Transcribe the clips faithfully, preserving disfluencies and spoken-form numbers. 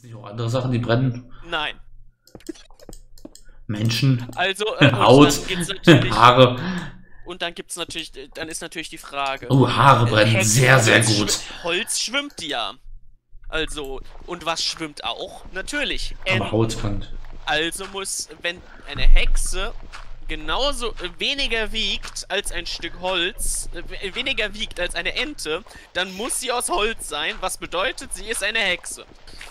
Nicht auch andere Sachen, die brennen? Nein. Menschen, Also, äh, und Haut, dann gibt's natürlich, Haare. und dann gibt's natürlich, dann ist natürlich die Frage, Oh, Haare äh, brennen Hex, sehr, sehr Holz, schw gut. Holz schwimmt ja. Also, und was schwimmt auch? Natürlich, Aber Haut Enten. brennt. Also muss, wenn eine Hexe genauso äh, weniger wiegt als ein Stück Holz, äh, weniger wiegt als eine Ente, dann muss sie aus Holz sein, was bedeutet, sie ist eine Hexe.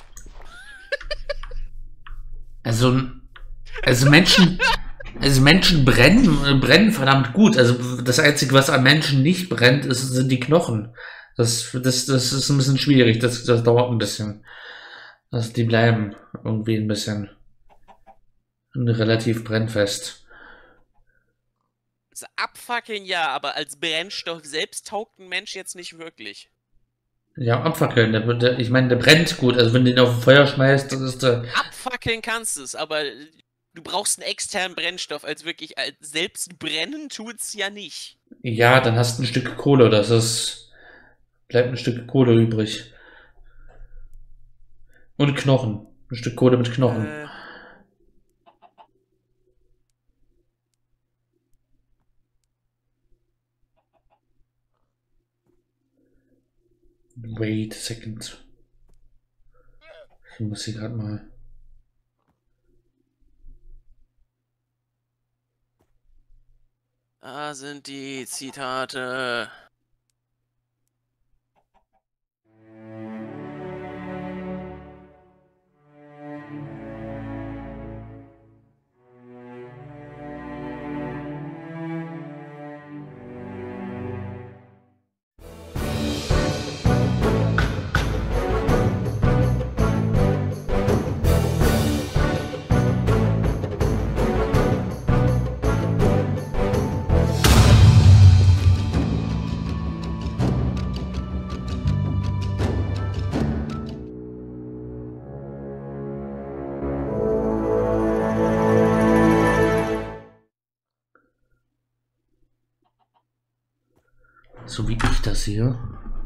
Also, also Menschen, also Menschen brennen, äh, brennen verdammt gut. Also das Einzige, was an Menschen nicht brennt, ist, sind die Knochen. Das, das, das ist ein bisschen schwierig. Das, das dauert ein bisschen. Also die bleiben irgendwie ein bisschen relativ brennfest. Also abfackeln ja, aber als Brennstoff selbst taugt ein Mensch jetzt nicht wirklich. Ja, abfackeln. Der, der, ich meine, der brennt gut. Also wenn du ihn auf Feuer schmeißt, das ist der. Abfackeln kannst du es, aber du brauchst einen externen Brennstoff, als wirklich, als selbst brennen tut's ja nicht. Ja, dann hast du ein Stück Kohle. Das ist. Bleibt ein Stück Kohle übrig. Und Knochen. Ein Stück Kohle mit Knochen. Äh, Wait a second. Ich muss hier gerade mal. da sind die Zitate. So wie ich das hier.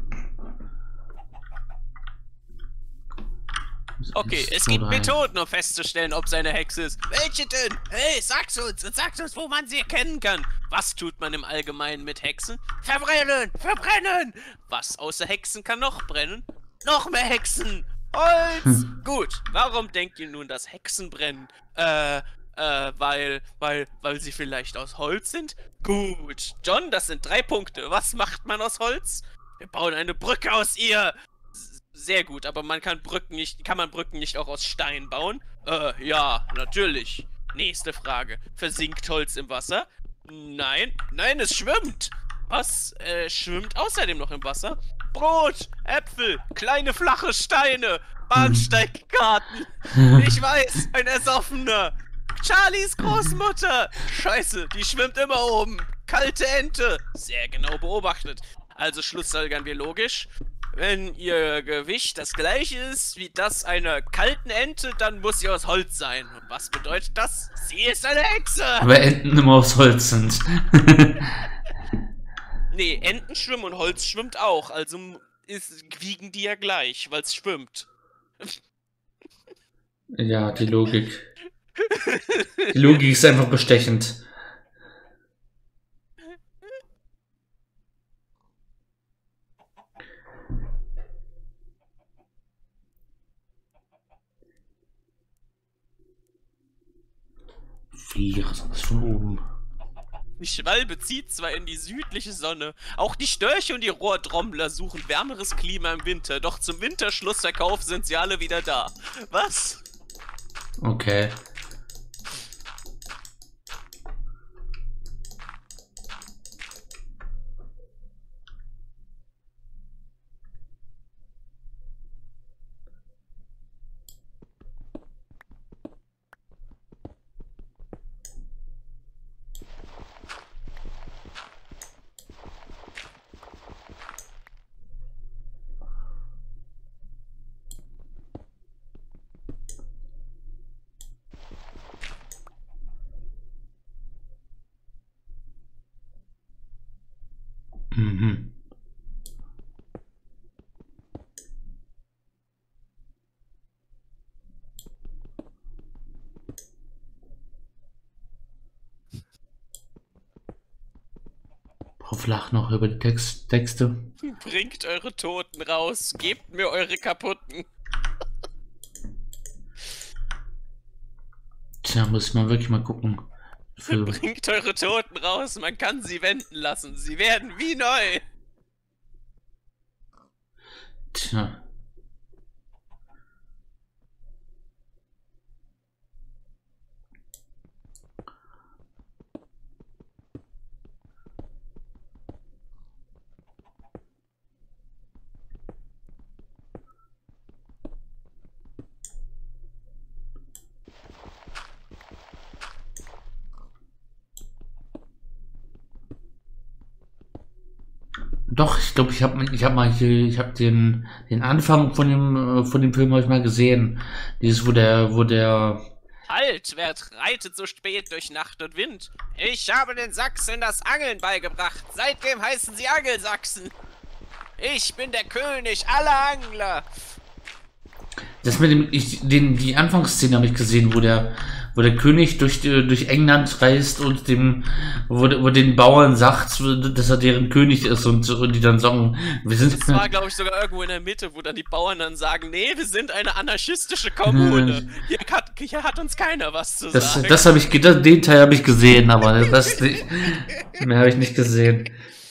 Okay, es gibt Methoden, um festzustellen, ob seine Hexe ist. Welche denn? Hey, sag's uns und sag's uns, wo man sie erkennen kann. Was tut man im Allgemeinen mit Hexen? Verbrennen! Verbrennen! Was außer Hexen kann noch brennen? Noch mehr Hexen! Holz! Gut, warum denkt ihr nun, dass Hexen brennen? Äh, äh, weil, weil, weil sie vielleicht aus Holz sind? Gut. John, das sind drei Punkte. Was macht man aus Holz? Wir bauen eine Brücke aus ihr. Sehr gut, aber man kann Brücken nicht, kann man Brücken nicht auch aus Stein bauen? Äh, ja, natürlich. Nächste Frage. Versinkt Holz im Wasser? Nein, nein, es schwimmt. Was, äh, schwimmt außerdem noch im Wasser? Brot, Äpfel, kleine flache Steine, Bahnsteigkarten. Ich weiß, ein Ersoffener. Charlies Großmutter. Scheiße, die schwimmt immer oben. Kalte Ente. Sehr genau beobachtet. Also schlussfolgern wir logisch. Wenn ihr Gewicht das gleiche ist wie das einer kalten Ente, dann muss sie aus Holz sein. Und was bedeutet das? Sie ist eine Hexe! Aber Enten immer aus Holz sind. Nee, Enten schwimmen und Holz schwimmt auch. Also ist, wiegen die ja gleich, weil es schwimmt. Ja, die Logik. Die Logik ist einfach bestechend. Wie, was ist das von oben? Die Schwalbe zieht zwar in die südliche Sonne, auch die Störche und die Rohrtrommler suchen wärmeres Klima im Winter, doch zum Winterschlussverkauf sind sie alle wieder da. Was? Okay. Mhm. Auf Lach noch über die Text Texte. Bringt eure Toten raus, gebt mir eure kaputten. Tja, muss man wirklich mal gucken. Für... Bringt eure Toten raus, man kann sie wenden lassen. Sie werden wie neu. Tja. Doch, ich glaube, ich habe ich hab mal hier, ich habe den den Anfang von dem von dem Film habe ich mal gesehen. Dieses, wo der wo der Halt, wer reitet so spät durch Nacht und Wind? Ich habe den Sachsen das Angeln beigebracht. Seitdem heißen sie Angelsachsen. Ich bin der König aller Angler. Das mit dem ich den die Anfangsszene habe ich gesehen, wo der wo der König durch durch England reist und dem wo, wo den Bauern sagt, dass er deren König ist und, und die dann sagen, wir sind. Das war, glaube ich, sogar irgendwo in der Mitte, wo dann die Bauern dann sagen, nee, wir sind eine anarchistische Kommune. Hier hat, hier hat uns keiner was zu das, sagen. Das habe ich das, den Teil habe ich gesehen, aber das nicht, mehr habe ich nicht gesehen.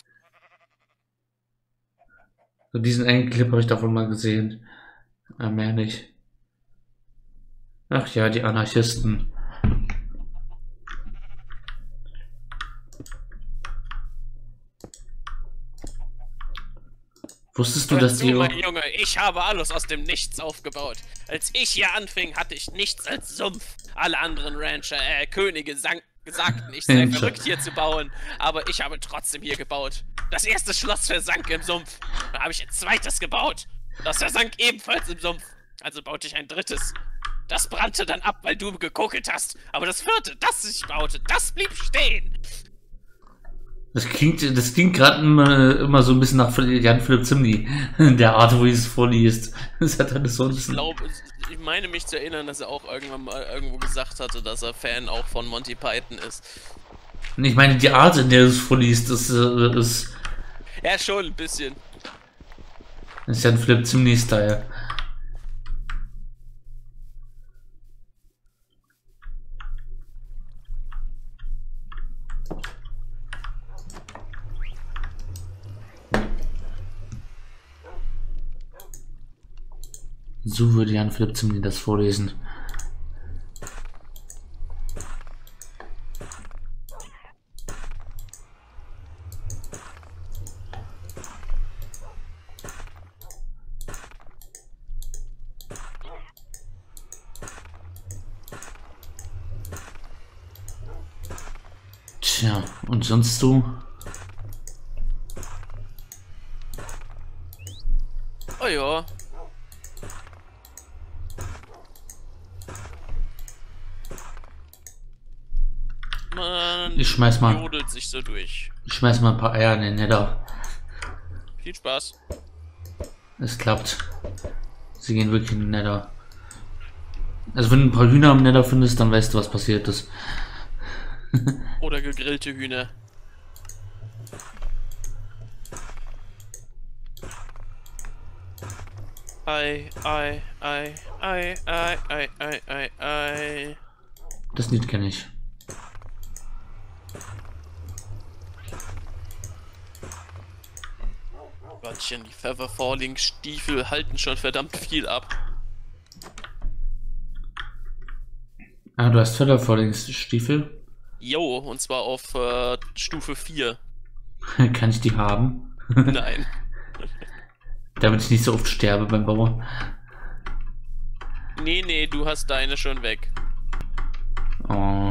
So diesen einen Clip habe ich davon mal gesehen. Ja, mehr nicht. Ach ja, die Anarchisten. Wusstest du, dass die... Mein Junge, ich habe alles aus dem Nichts aufgebaut. Als ich hier anfing, hatte ich nichts als Sumpf. Alle anderen Rancher, äh, Könige sang sagten, ich sei verrückt hier zu bauen. Aber ich habe trotzdem hier gebaut. Das erste Schloss versank im Sumpf. Da habe ich ein zweites gebaut. Das versank ebenfalls im Sumpf. Also baute ich ein drittes. Das brannte dann ab, weil du gekokelt hast. Aber das vierte, das ich baute, das blieb stehen. Das klingt, das klingt gerade immer, immer so ein bisschen nach Jan Philipp Zimny, der Art, wie es vorliest. Das hat alles so ein bisschen... Ich glaube, ich meine mich zu erinnern, dass er auch irgendwann mal irgendwo gesagt hatte, dass er Fan auch von Monty Python ist. Ich meine, die Art, in der es vorliest, ist, ist... Ja, schon ein bisschen. Das ist Jan Philipp Zimny-Style. So würde Jan Philipp Zimny das vorlesen. Tja, und sonst so? Oh ja. Man ich schmeiß mal, jodelt sich so durch. Ich schmeiß mal ein paar Eier in den Nether. Viel Spaß. Es klappt. Sie gehen wirklich in den Nether. Also wenn du ein paar Hühner im Nether findest, dann weißt du, was passiert ist. Oder gegrillte Hühner. Ei, ei, ei, ei, ei, ei, ei, ei, ei. Das Lied kenne ich. Gottchen, die Feather Falling Stiefel halten schon verdammt viel ab. Ah, du hast Feather Falling Stiefel? Jo, und zwar auf äh, Stufe vier. Kann ich die haben? Nein. Damit ich nicht so oft sterbe beim Bauern. Nee, nee, du hast deine schon weg. Oh.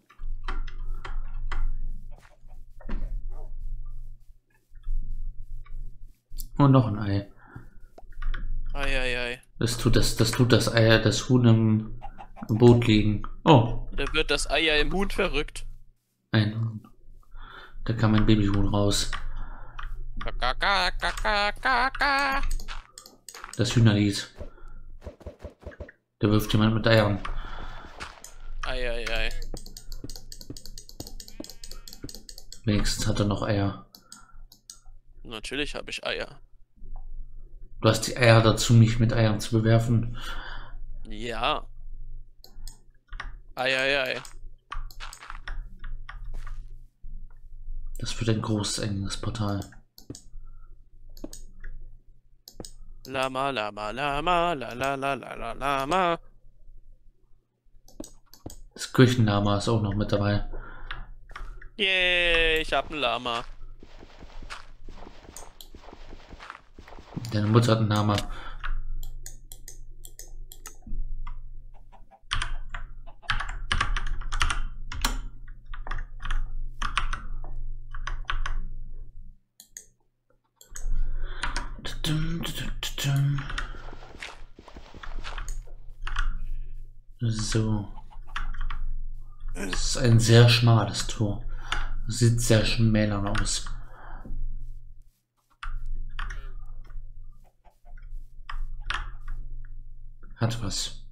Und noch ein Ei. Ei, ei, ei. Das tut das, das tut das Ei, das Huhn im, im Boot liegen. Oh. Da wird das Ei ja im Huhn verrückt. Ein Huhn. Da kam ein Babyhuhn raus. Das Hühnerlied. Da wirft jemand mit Eiern. Ei, ei, ei. Wenigstens hat er noch Eier. Natürlich habe ich Eier. Du hast die Eier dazu, mich mit Eiern zu bewerfen. Ja. Ei, ei, ei. Das wird ein großes, enges Portal. Lama, Lama, Lama, la la la la la Lama. Das Küchenlama ist auch noch mit dabei. Yay, ich hab ein Lama. Deine Mutter hat einen Lama. So. Das ist ein sehr schmales Tor. Sieht sehr schmälern aus. Hat was.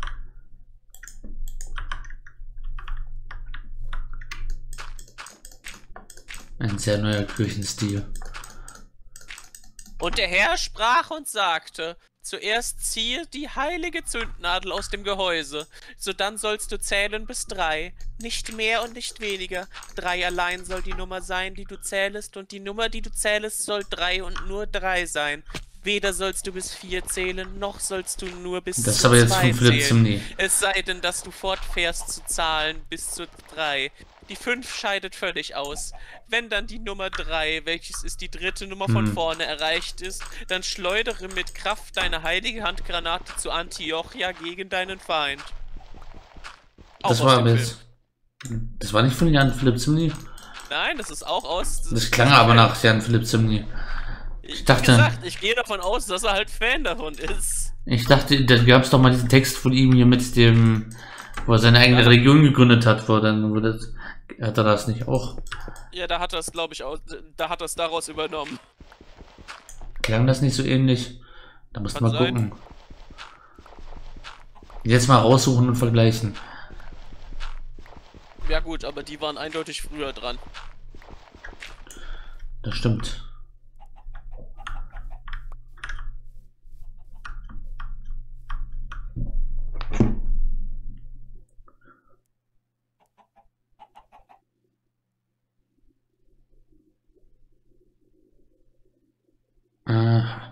Ein sehr neuer Kirchenstil. Und der Herr sprach und sagte: Zuerst ziehe die heilige Zündnadel aus dem Gehäuse, sodann sollst du zählen bis drei, nicht mehr und nicht weniger. Drei allein soll die Nummer sein, die du zählest, und die Nummer, die du zählest, soll drei und nur drei sein. Weder sollst du bis vier zählen, noch sollst du nur bis das ist zu aber jetzt zwei von Philipp zählen. Zimny. Es sei denn, dass du fortfährst zu zahlen bis zu drei. Die fünf scheidet völlig aus. Wenn dann die Nummer drei, welches ist die dritte Nummer von Hm. vorne, erreicht ist, dann schleudere mit Kraft deine heilige Handgranate zu Antiochia gegen deinen Feind. Auch Das aus war dem aber Film. jetzt. Das war nicht von Jan Philipp Zimny. Nein, das ist auch aus... Das ist klang ein aber Film. nach Jan Philipp Zimny. Ich dachte- Wie gesagt, ich gehe davon aus, dass er halt Fan davon ist. Ich dachte, da gab es doch mal diesen Text von ihm hier mit dem, wo er seine eigene Ja. Religion gegründet hat, wo dann wo das, hat er das nicht auch? Ja, da hat er es, glaube ich, auch, da hat er es daraus übernommen. Klang das nicht so ähnlich? Da musst du Kann mal sein. gucken. Jetzt mal raussuchen und vergleichen. Ja gut, aber die waren eindeutig früher dran. Das stimmt. Ah.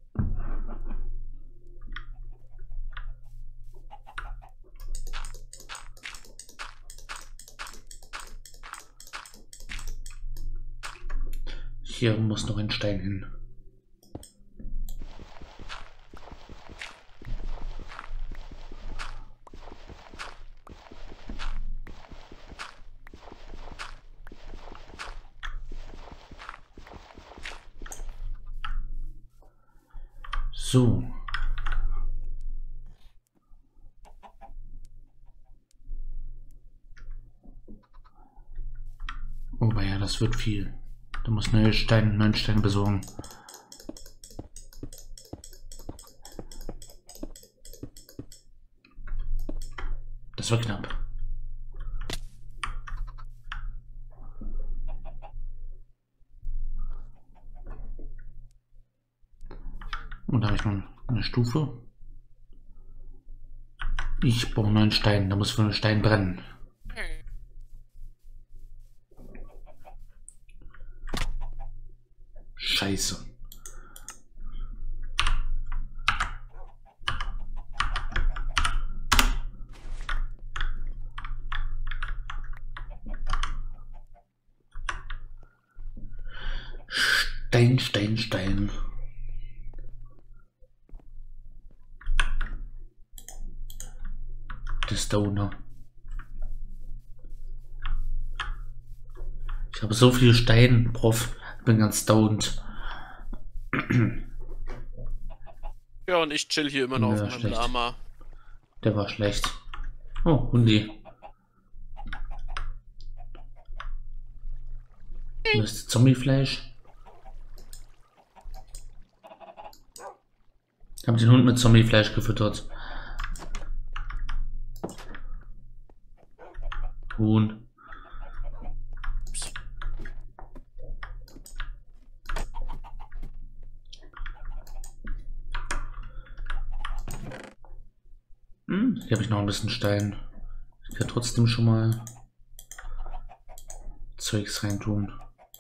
Hier muss noch ein Stein hin. So. Oh ja, das wird viel. Du musst neue Steine, neuen Stein besorgen. Das war knapp. Und da habe ich noch eine Stufe. Ich brauche neuen Stein. Da muss für einen Stein brennen. Scheiße. Stein, Stein, Stein. Der Stoner. Ich habe so viel Stein, Prof. Ich bin ganz stoned. Ja, und ich chill hier immer noch Ja, auf meinem schlecht. Lama. Der war schlecht. Oh, Hundi. Das ist Zombiefleisch. Ich habe den Hund mit Zombiefleisch gefüttert. Huhn. Hm, hier habe ich noch ein bisschen Stein. Ich kann trotzdem schon mal Zeugs reintun.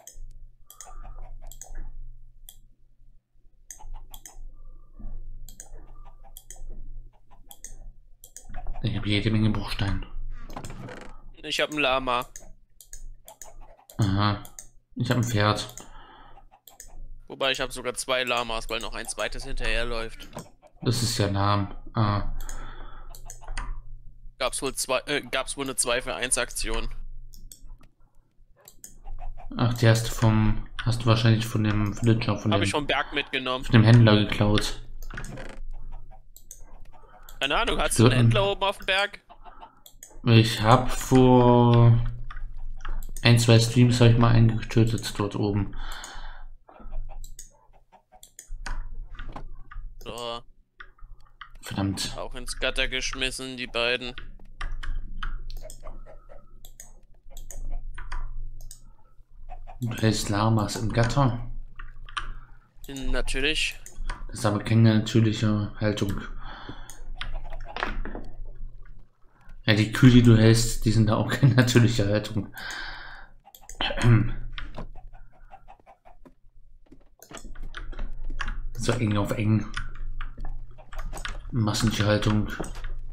Ich habe jede Menge Bruchstein. Ich habe ein Lama. Aha. Ich habe ein Pferd. Wobei ich habe sogar zwei Lamas, weil noch ein zweites hinterherläuft. Das ist ja lahm. Ah. Gab's wohl zwei, äh, gab's wohl eine zwei für eins Aktion. Ach, die hast du vom. Hast du wahrscheinlich von dem Villager, von Habe dem, ich vom Berg mitgenommen. von dem Händler geklaut. Keine Ahnung, hast du einen Händler oben auf dem Berg? Ich habe vor ein, zwei Streams habe ich mal einen getötet dort oben. So. Verdammt. Auch ins Gatter geschmissen, die beiden. Du hältst Lamas im Gatter. Natürlich. Das ist aber keine natürliche Haltung. Ja, die Kühe, die du hältst, die sind da auch keine natürliche Haltung. So eng auf eng. Massentierhaltung. Haltung.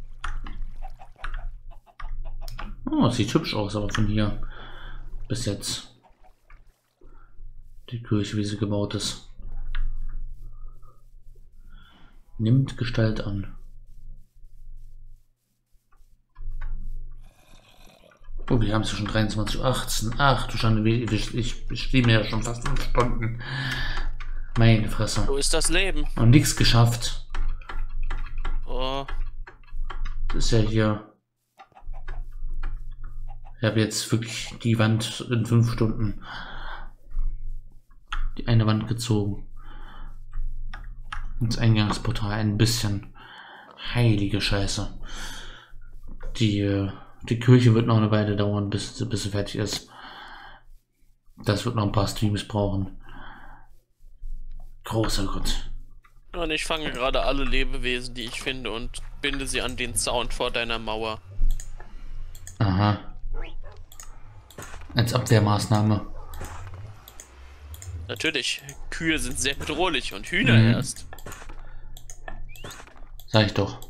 Oh, sieht hübsch aus, aber von hier bis jetzt. Die Kirche, wie sie gebaut ist. Nimmt Gestalt an. Oh, wir haben es ja schon dreiundzwanzig Uhr achtzehn. Ach du Schande, ich, ich, ich stehe mir ja schon fast fünf Stunden. Meine Fresse. So ist das Leben. Und nichts geschafft. Oh. Das ist ja hier. Ich habe jetzt wirklich die Wand in fünf Stunden. Die eine Wand gezogen. Ins Eingangsportal ein bisschen. Heilige Scheiße. Die, die Kirche wird noch eine Weile dauern, bis, bis sie fertig ist. Das wird noch ein paar Streams brauchen. Großer Gott. Und ich fange gerade alle Lebewesen, die ich finde, und binde sie an den Zaun vor deiner Mauer. Aha. Als Abwehrmaßnahme. Natürlich, Kühe sind sehr bedrohlich und Hühner Mhm. erst. Sag ich doch.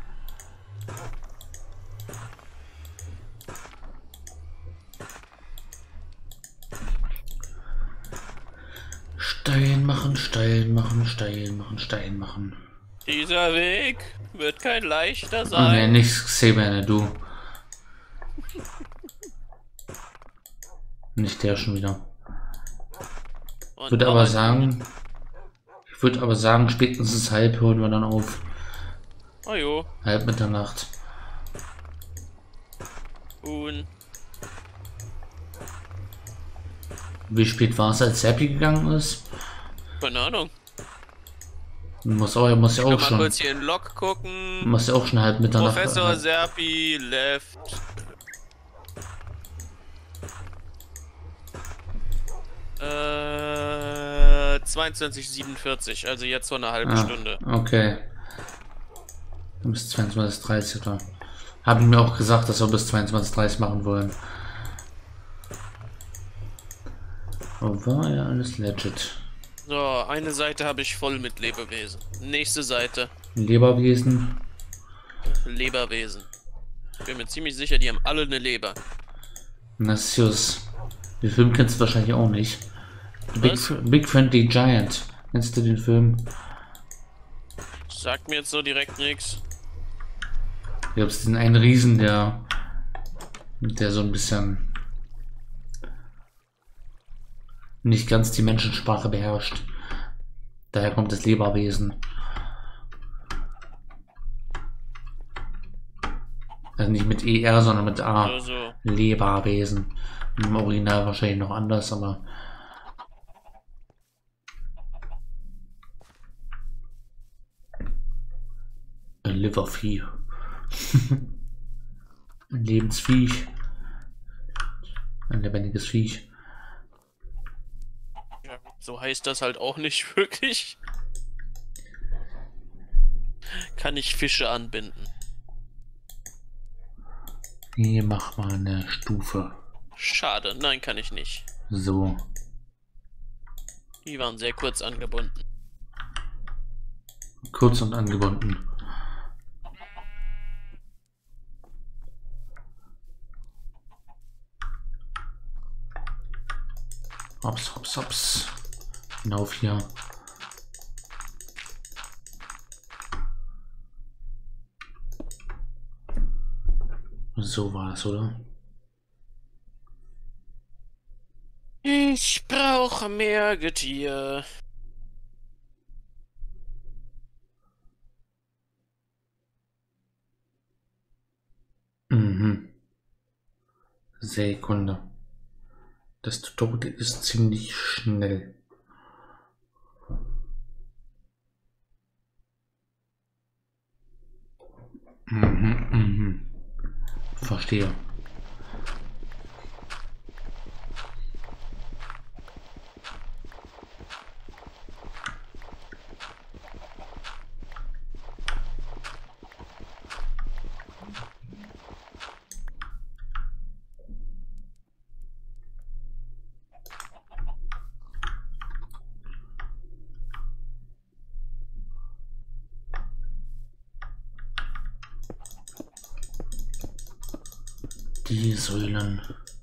Stein machen, Stein machen, Stein machen, Stein machen. Dieser Weg wird kein leichter Oh ne, sein. nicht Xeberne, du. Nicht der schon wieder. Und Ich würde noch aber ein- sagen, ich würde aber sagen, spätestens halb hören wir dann auf. Oh jo. Halb Mitternacht. Und Wie spät war es, als Seppi gegangen ist? keine Ahnung. Muss auch, muss ja Ich will auch mal schon. kurz hier in Log gucken. Muss ja auch schon halb Mitternacht. Professor Serpi left. Äh, zweiundzwanzig Uhr siebenundvierzig, also jetzt so eine halbe Ah, Stunde. okay. Dann bis zweiundzwanzig Uhr dreißig, oder? Haben mir auch gesagt, dass wir bis zweiundzwanzig Uhr dreißig machen wollen. Wo war ja alles legit? So, eine Seite habe ich voll mit Lebewesen. Nächste Seite, Leberwesen. Leberwesen. Ich bin mir ziemlich sicher, die haben alle eine Leber. Nassius. Den Film kennst du wahrscheinlich auch nicht. Big, Was? Big Friendly Giant. Kennst du den Film? Sagt mir jetzt so direkt nichts. Ich glaube, es ist ein Riesen, der, der so ein bisschen nicht ganz die Menschensprache beherrscht. Daher kommt das Leberwesen. Also nicht mit E R, sondern mit A. Also, Leberwesen. Im Original wahrscheinlich noch anders, aber ein Livervieh. Ein Lebensviech. Ein lebendiges Viech. ja, so heißt das halt auch nicht wirklich. Kann ich Fische anbinden? Nee, mach mal eine Stufe. Schade, nein, kann ich nicht. So. Die waren sehr kurz angebunden. Kurz und angebunden. Hops, hops, hops. Hinauf hier. So war es, oder? Ich brauche mehr Getier. Mhm. Sekunde. Das Tutorial ist ziemlich schnell. Mhm, mhm. Verstehe. Die Säulen.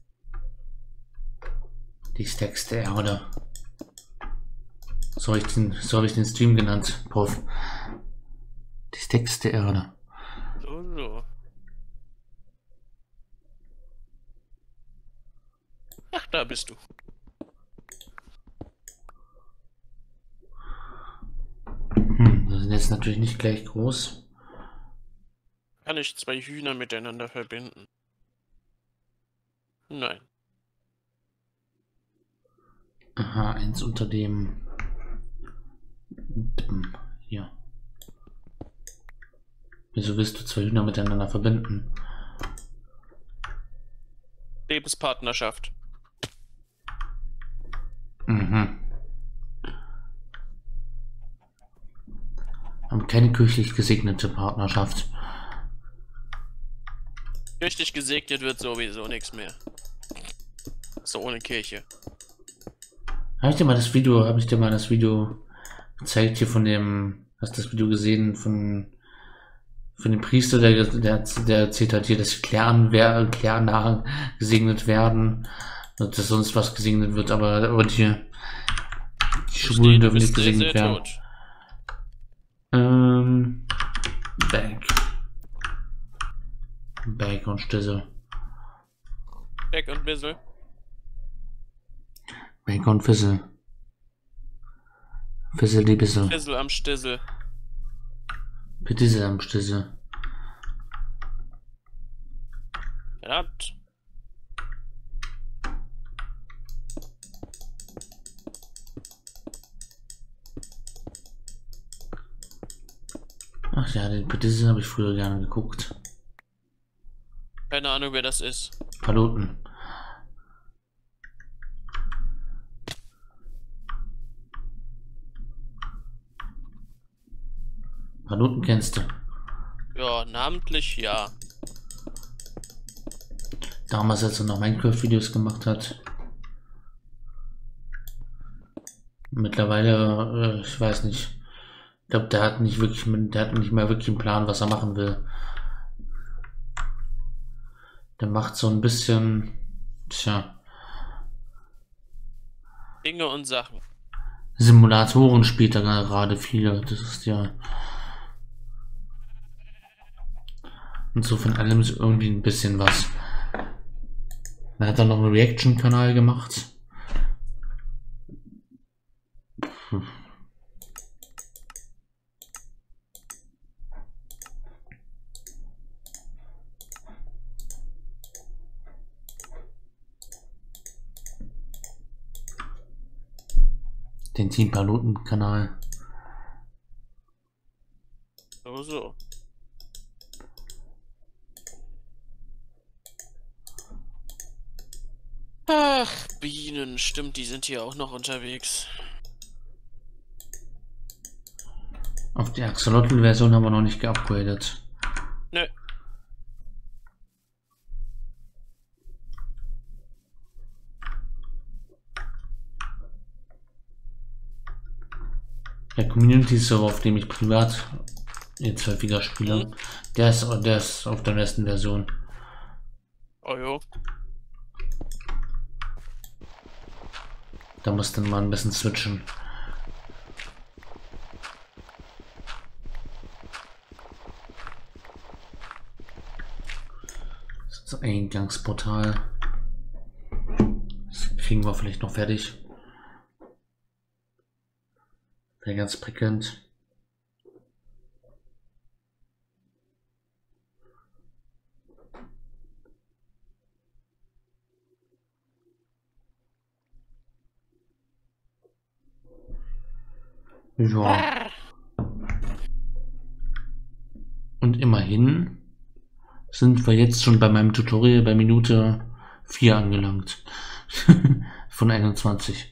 Die Stacks der Erde. So habe ich, den, so hab ich den Stream genannt, Prof. Die Stacks der Erde. So, so. Ach, da bist du. Hm, das sind jetzt natürlich nicht gleich groß. Kann ich zwei Hühner miteinander verbinden? Nein. Aha, eins unter dem... Hier. Wieso willst du zwei Hühner miteinander verbinden? Lebenspartnerschaft. Mhm. Aber keine kirchlich gesegnete Partnerschaft. Richtig gesegnet wird sowieso nichts mehr. So ohne Kirche. Habe ich dir mal das Video, habe ich dir mal das Video gezeigt hier von dem, hast du das Video gesehen von, von dem Priester, der, der, der erzählt hat hier, dass Klären, Klären gesegnet werden, dass sonst was gesegnet wird, aber, aber die, die Schwulen dürfen nicht gesegnet werden. Tot. Ähm, Back. Back und Stissel. Back und Bissel. Back und Fissel. Fissel die Bissel. Fissel am Stissel. Bitte am Stissel. Verdammt. Ach ja, den Petisse habe ich früher gerne geguckt. Keine Ahnung, wer das ist. Paluten. Paluten kennst du. Ja, namentlich ja. Damals, als er noch Minecraft-Videos gemacht hat. Mittlerweile, äh, ich weiß nicht. Ich glaube, der hat nicht wirklich, der hat nicht mehr wirklich einen Plan, was er machen will. Der macht so ein bisschen, tja, Dinge und Sachen. Simulatoren spielt er gerade viele. Das ist ja. Und so von allem ist irgendwie ein bisschen was. Dann hat er noch einen Reaction-Kanal gemacht. Hm. Den Team Paluten-Kanal. So, so. Ach, Bienen, stimmt, die sind hier auch noch unterwegs. Auf die Axolotl-Version haben wir noch nicht geupgradet. Nö. Der Community-Server, auf dem ich privat jetzt häufiger spiele, mhm. der ist, der ist auf der letzten Version. Oh jo. Da muss dann mal ein bisschen switchen. Das Eingangsportal. Das kriegen wir vielleicht noch fertig. Wäre ganz prickelnd. Ja. Und immerhin sind wir jetzt schon bei meinem Tutorial bei Minute vier angelangt. Von einundzwanzig.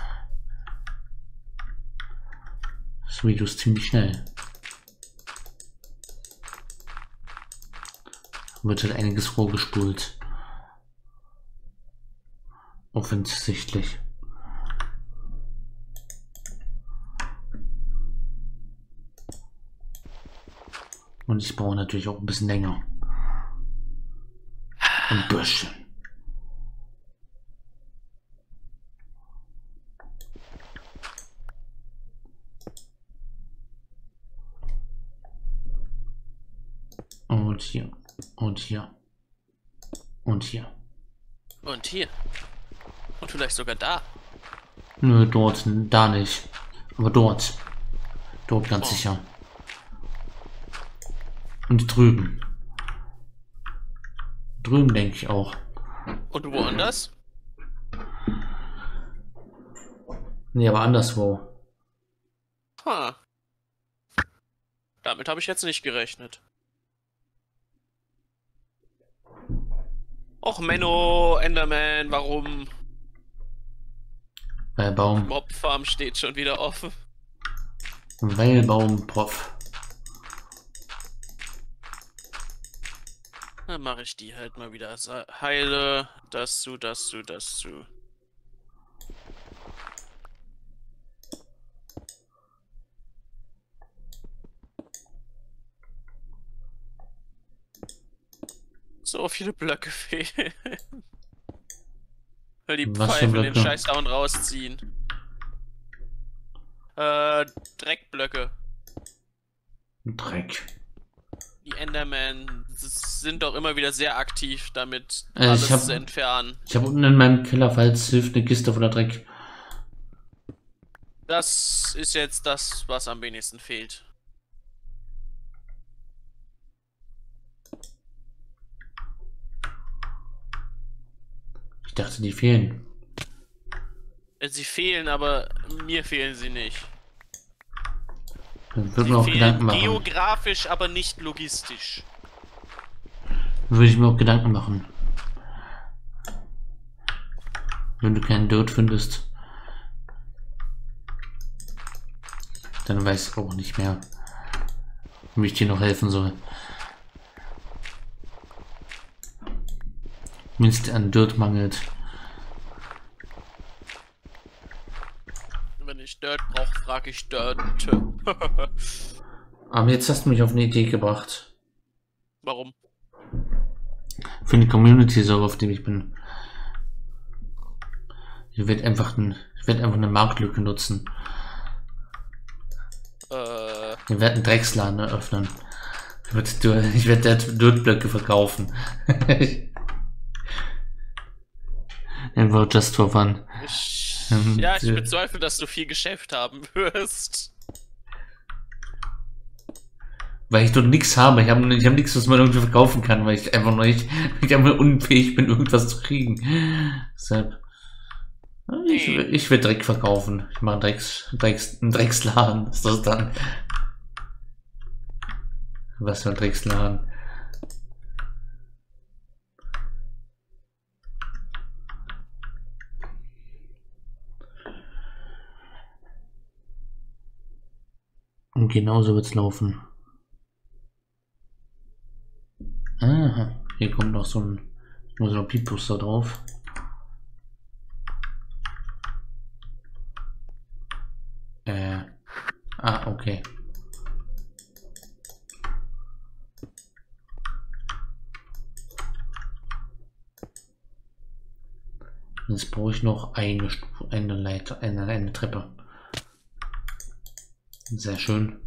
Das Video ist ziemlich schnell. Wird halt einiges vorgespult. Offensichtlich. Und ich brauche natürlich auch ein bisschen länger. Ein bisschen. Und hier. Und hier. Und hier. Und hier. Und vielleicht sogar da. Nö, dort, da nicht. Aber dort. Dort ganz oh. sicher. Und drüben. Drüben denke ich auch. Und woanders? Nee, aber anderswo. Ha. Damit habe ich jetzt nicht gerechnet. Och Menno, Enderman, warum? Weil Baum. Mobfarm steht schon wieder offen. Weil Baum, Prof. Dann mache ich die halt mal wieder. Heile, das zu, das zu, das zu. So viele Blöcke fehlen. Weil die Pfeifen den Scheißdown rausziehen. Äh, Dreckblöcke. Dreck. Die Endermen sind doch immer wieder sehr aktiv, damit äh, alles hab, zu entfernen. Ich habe unten in meinem Keller, falls hilft, eine Kiste voller Dreck. Das ist jetzt das, was am wenigsten fehlt. Ich dachte, die fehlen. Sie fehlen, aber mir fehlen sie nicht. Dann würde mir auch Gedanken machen. Geografisch, aber nicht logistisch. Würde ich mir auch Gedanken machen. Wenn du keinen Dirt findest, dann weiß ich auch nicht mehr, wie ich dir noch helfen soll. Wenn es dir an Dirt mangelt. Wenn ich Dirt brauche, frage ich Dirt. Aber jetzt hast du mich auf eine Idee gebracht. Warum? Für eine Community-Server, auf dem ich bin. Ich werde einfach, ein, ich werd einfach eine Marktlücke nutzen. Äh. Wir werden einen Drecksladen eröffnen. Ich werde werd Dirtblöcke verkaufen. Einfach just for fun. Ich, ja, ich bezweifle, dass du viel Geschäft haben wirst. Weil ich dort nichts habe. Ich habe ich hab nichts, was man irgendwie verkaufen kann, weil ich einfach noch nicht, ich einfach unfähig bin, irgendwas zu kriegen. Deshalb. Ich, ich will Dreck verkaufen. Ich mache einen, Drecks, Drecks, einen Drecksladen. Ist das dann? Was für ein Drecksladen? Und genauso wird's laufen. Aha, hier kommt noch so ein, so ein Pieppuster drauf. Äh, Okay. Jetzt brauche ich noch eine, Stufe, eine Leiter, eine, eine Treppe. Sehr schön.